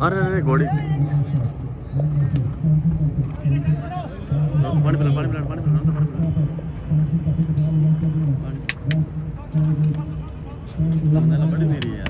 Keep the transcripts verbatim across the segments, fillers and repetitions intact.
अरे अरे घोड़ी पानी पिला पानी पिला पानी पिला पानी बड़ी नहीं रही यार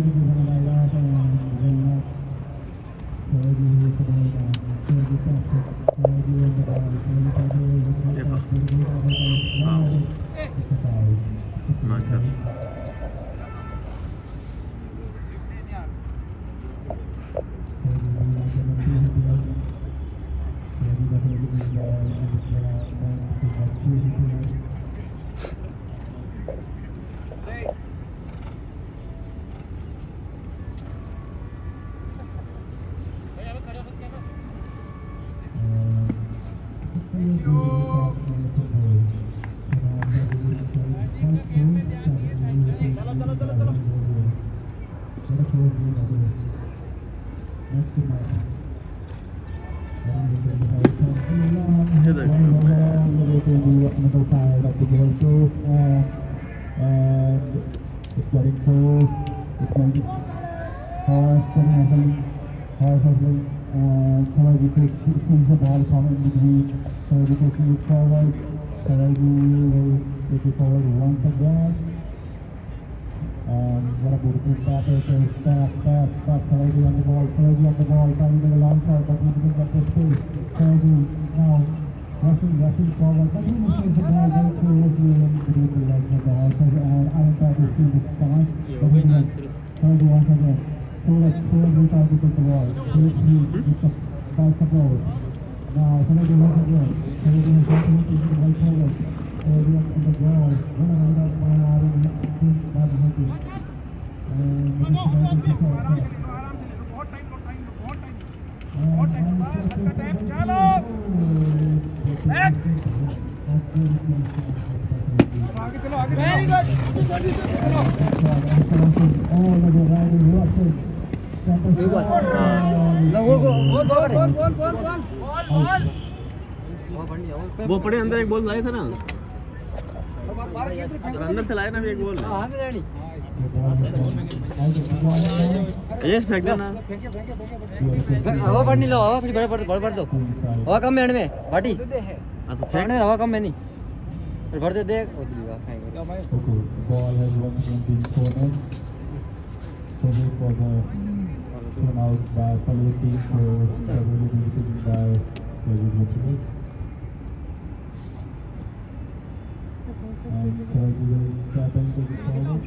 वो पड़े अंदर एक बॉल आया था ना अंदर से लाया ना एक बॉल ये फेंक देना हवा पड़ नहीं लो हवा थोड़ी बड़े पड़ बड़े पड़ दो हवा कम में में बाटी हां तो फेंकने हवा कम में नहीं फिर भर दे देख ओ दीवा खाएंगे बॉल है one for the thrown out by Paleti for probably being taken by David Mitchell. And Sergi will tap into the forward.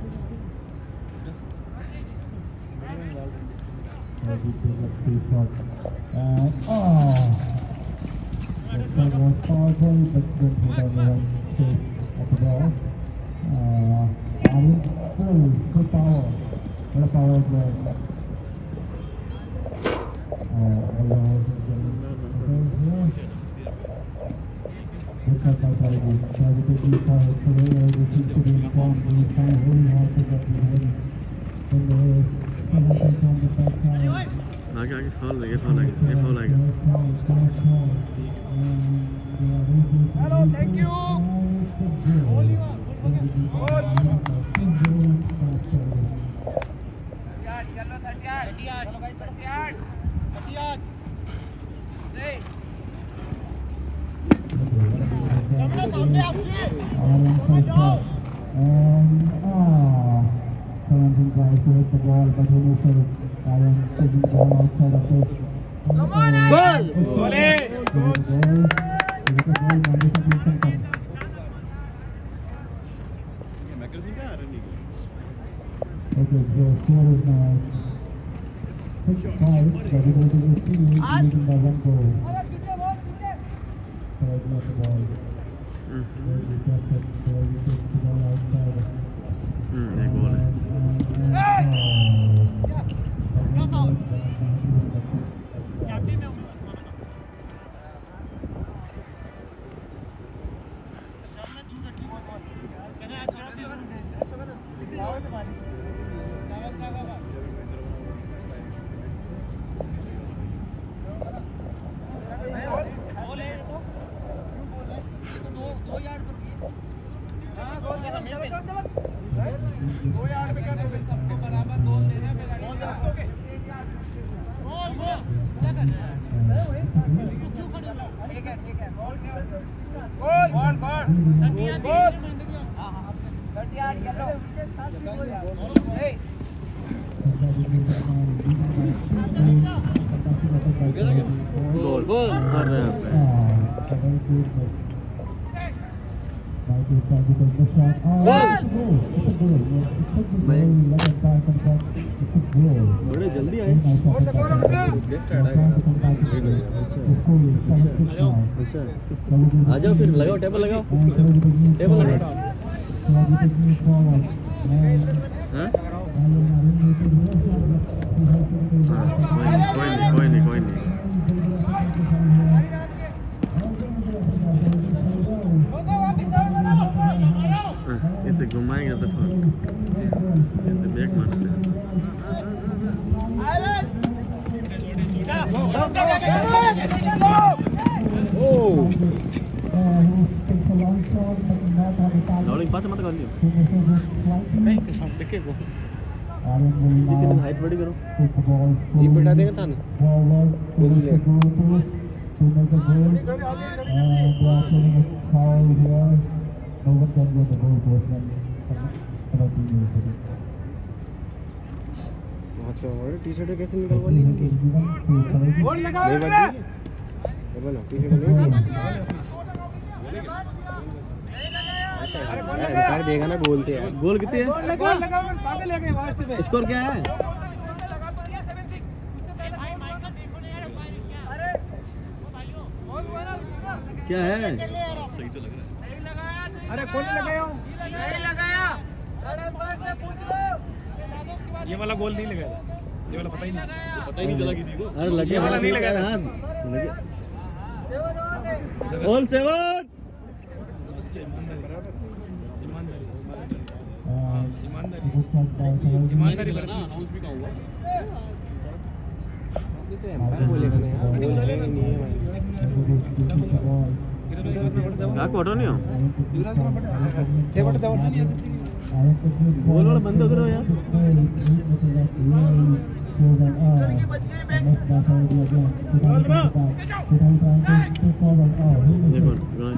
Sergi takes up three shots. And oh! The shot was powerful, but didn't hit on the right shape of the ball. Uh, Arun full, full power. What a power play. Uh, good shot by Sergi. Sergi taking the forward. Surveyor seems to be informed. He's trying really hard to get behind in the race. He hasn't come the first time. आगे आगे foul लगे foul लगे ये foul लगे hello thank you the ball, but he misses. Ryan taking the ball outside of it. Come on, goal! Goal! It is a goal. It is a goal. Mandisa Wilson comes. Okay, the score is now six five. But it is still leading by one goal. So it's not the ball. Very disrupted. So he takes the ball outside. Hmm, a goal. Goal goal मार रहे हैं बड़े जल्दी आए आ जाओ फिर लगाओ table लगाओ टेबल लगाओ कोई नहीं कोई नहीं कोई नहीं इतने घुमाएंगे तो फिर इतने बैक मारते हैं लॉलिंग पास मत कर लियो देखे वो जितनी हाइट बड़ी करो ये बिठा देंगे थाने बोल ले टी शर्ट कैसे निकलवा ली इनकी गोल लगाओ नहीं बची डबल टी शर्ट नहीं अरे देगा ना बोलते हैं गोल कितने है गोल लगाओ पागल है के वास्ते पे स्कोर क्या है क्या है सही तो लग रहा है नहीं लगाया अरे कौन लगाया नहीं लगाया रणबीर से पूछ लो ये वाला गोल नहीं लगाया ये वाला पता ही नहीं पता ही नहीं चला किसी को अरे लगे वाला नहीं लगाया हां ऑल सेवन ईमानदारी ईमानदारी ईमानदारी करना हाउस भी कहां हुआ एम्पायर बोलेगा नहीं क्या क्वार्टर नहीं हो से बट जाओ बोल वाला बंद करो यार देखो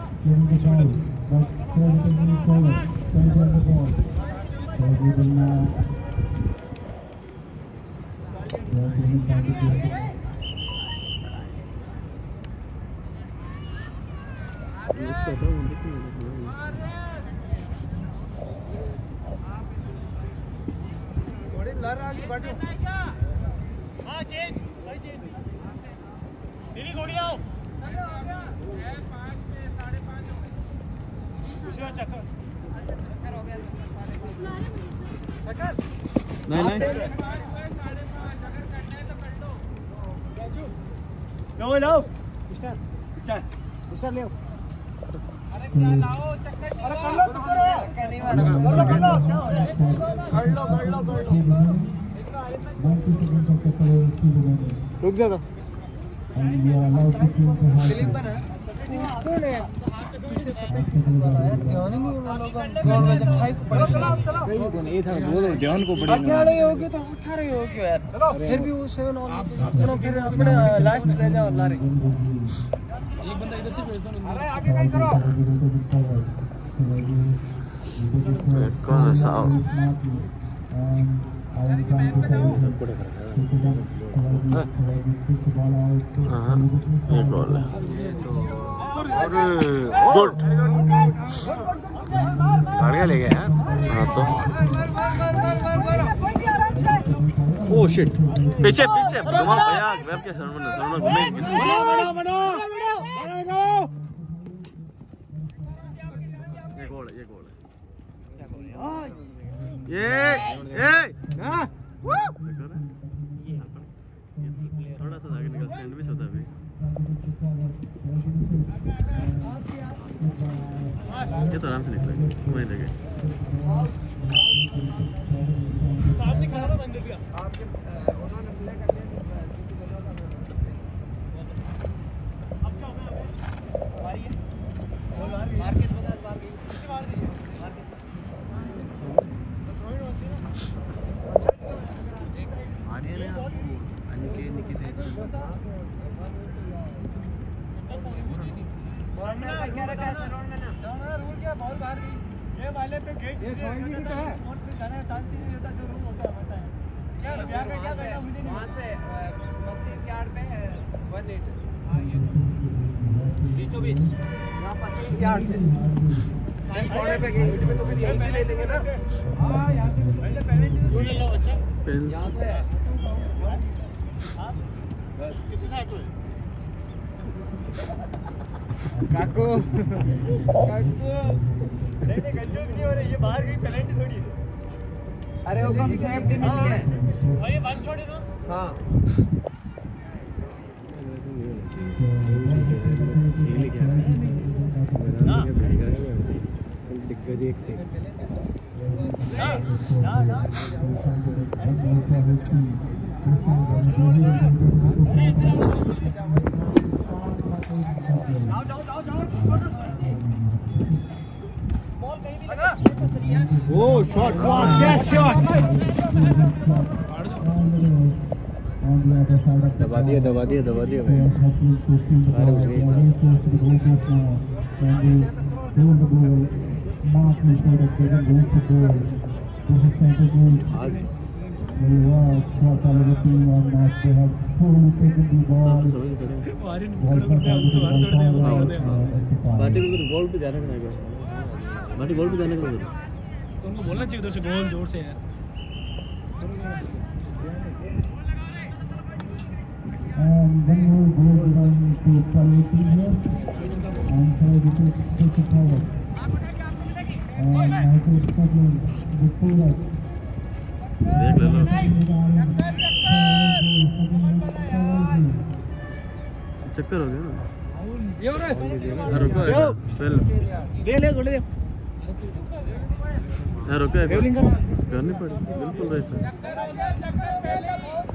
इसको तो देखिए बड़ी लड़ रहा है बाटो हां चेंज सही चेंज दीदी घोड़ी आओ पाँच पे साढ़े पाँच हो गए पूछो चक्कर चक्कर हो गया चक्कर नहीं नहीं साढ़े पाँच साढ़े पाँच अगर करना है तो कर लो no no start start start ले अरे क्या लाओ चक्कर अरे कर लो चक्कर चक्कर नहीं मारो कर लो कर लो कर लो कर लो कर लो रुक जा तो फिल्म पर है कौन है पीछे सफेद टी-शर्ट वाला है ध्यान ही नहीं उन लोगों का गोल में जब फाइव पड़ गया कई कौन ये था बोल ध्यान को पड़ी अठारह हो गया तो अठारह हो गया यार फिर भी वो सेवन ऑन चलो फिर अपने लास्ट ले जाओ लारे एक बंदा इधर से भेज दो अरे आगे कहीं करो कौन है साहब हाँ ये गोल है अरे गुड गाड़ियाँ ले गए हैं हाँ तो ओह शिट पीछे पीछे घुमा भैया वेब के सर में सर में घूमेंगे बनो बनो ये गोल है ये गोल है ये ये हाँ थोड़ा सा आगे निकल स्टैंड भी होता है ये तो आराम से निकलेगा वहीं लगे सामने खड़ा था बंदर भैया आपके उन्होंने प्ले कर दिया अब क्या होगा मारी है बोल मार्केट बता मार गई मार गई मार्केट तो थ्रोइंग होती है ना आने ना अनिके निकिते क्या रखा है सर में ना रूल क्या बॉल बाहर गई ये वाले पे गेट ये सोएगी की तो है और फिर जाने का चांस ही नहीं होता जो रूल होता है वैसा है क्या यहाँ पे क्या करना मुझे नहीं वहां से बत्तीस यार्ड पे वन एट बीचों बीच यहाँ पच्चीस यार्ड से साइड कॉर्नर पे गेट में तो फिर यहीं से ले लेंगे ना हाँ यहाँ से पहले पहले ले लो अच्छा यहाँ से बस किसी साइड को काको काको नहीं नहीं गंजो भी नहीं हो रही ये बाहर गई पेनल्टी थोड़ी है अरे वो कम सेफ्टी नहीं है और ये वन शॉट है ना हाँ Oh, shot! Wow, that shot! दबा दिया दबा दिया दबा दिया भाई अरे उसके बाटी गोल पे जाने का बाटी गोल पे जाने का तो उनको बोलना चाहिए उधर से गोल जोर से यार and then we will go down to quality here and try to take it forward and now to struggling the full up देख ले लो चक्कर हो गया ना ये हो रहा है रुको पहले ले ले गोले रुको करनी पड़ी बिल्कुल वैसा